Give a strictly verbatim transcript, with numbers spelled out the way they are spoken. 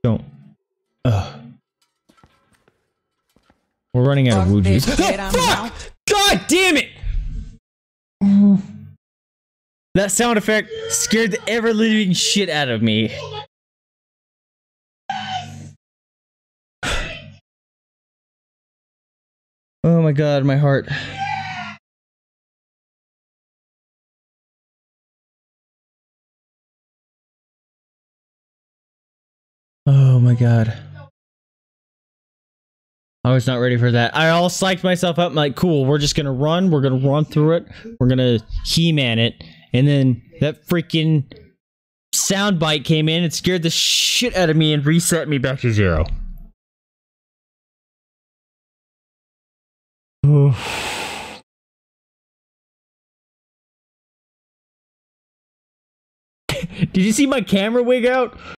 Don't. Ugh. We're running out of wood juice. Oh, fuck! God damn it! That sound effect scared the ever-living shit out of me. Oh my god, my heart. Oh my god. I was not ready for that. I all psyched myself up. I'm like, cool, we're just gonna run. We're gonna run through it. We're gonna He-Man it. And then that freaking soundbite came in and scared the shit out of me and reset me back to zero. Did you see my camera wig out?